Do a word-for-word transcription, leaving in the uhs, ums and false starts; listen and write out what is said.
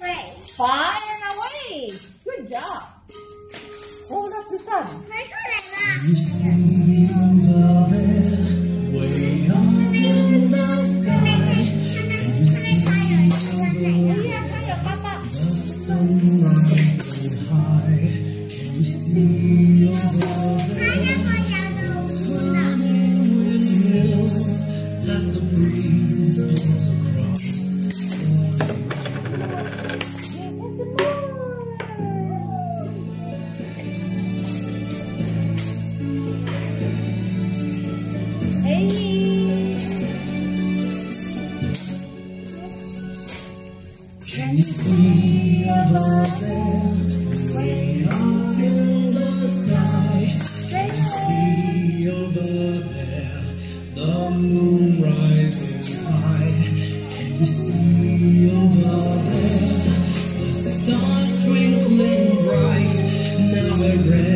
Far and away. Good job. Hold up the sun. You see over there, way up in the sky. Can you see over there, the sun rising high? Can you see over there, turning windmills as the breeze blows across? Can you see over there, way up in the sky? Can you see over there, the moon rising high? Can you see over there, the stars twinkling bright? Now we're ready.